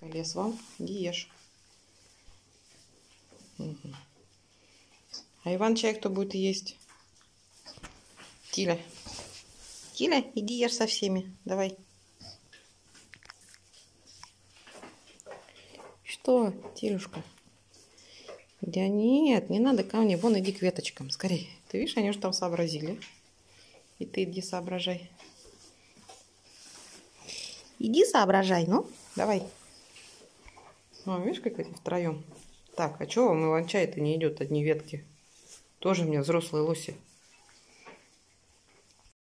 Лес вам, иди ешь. Угу. А Иван-чай кто будет есть? Тиля. Тиля, иди ешь со всеми. Давай. Что, Тилюшка? Да нет, не надо ко мне. Вон, иди к веточкам, скорей. Ты видишь, они уже там сообразили. И ты иди соображай. Иди соображай, ну, давай. Ну, видишь, как эти втроем. Так, а чего вам Иван-чай-то не идет, одни ветки? Тоже мне взрослые лоси.